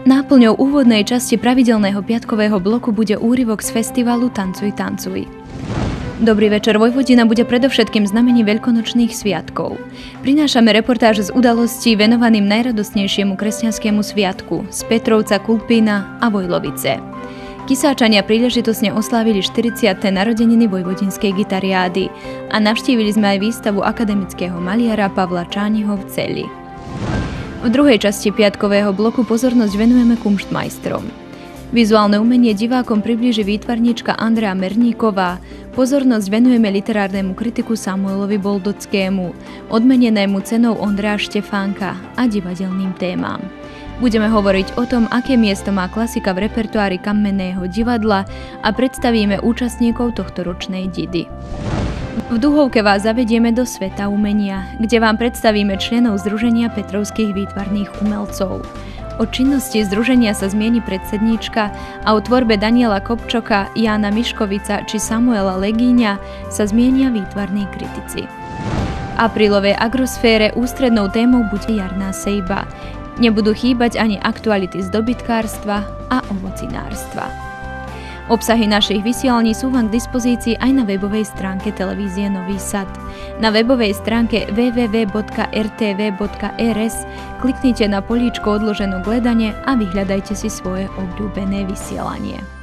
Náplňou úvodnej časti pravidelného piatkového bloku bude úryvok z festivalu Tancuj, tancuj. Dobrý večer, Vojvodina bude predovšetkým znamení veľkonočných sviatkov. Prinášame reportáž z udalostí venovaným najradostnejšiemu kresťanskému sviatku z Petrovca, Kulpína a Vojlovice. Kisáčania príležitosne oslávili 40. narodeniny vojvodinskej gitariády a navštívili sme aj výstavu akademického maliara Pavla Čániho v Celi. V druhej časti piatkového bloku pozornosť venujeme kumštmajstrom. Vizuálne umenie divákom priblíži výtvarníčka Andrea Merníková, pozornosť venujeme literárnemu kritiku Samuelovi Boldockému, odmenenému cenou Ondreja Štefánka a divadelným témam. Budeme hovoriť o tom, aké miesto má klasika v repertoári Kamenného divadla a predstavíme účastníkov tohto ročnej didy. V Duhovke vás zavedieme do sveta umenia, kde vám predstavíme členov Združenia Petrovských výtvarných umelcov. O činnosti združenia sa zmieni predsedníčka a o tvorbe Daniela Kopčoka, Jána Miškovica či Samuela Legíňa sa zmienia výtvarní kritici. V aprílovej agrosfére ústrednou témou bude jarná sejba. Nebudú chýbať ani aktuality z dobytkárstva a ovocinárstva. Obsahy našich vysielaní sú vám k dispozícii aj na webovej stránke televízie Nový Sad. Na webovej stránke www.rtv.rs kliknite na políčko odložené gledanie a vyhľadajte si svoje obľúbené vysielanie.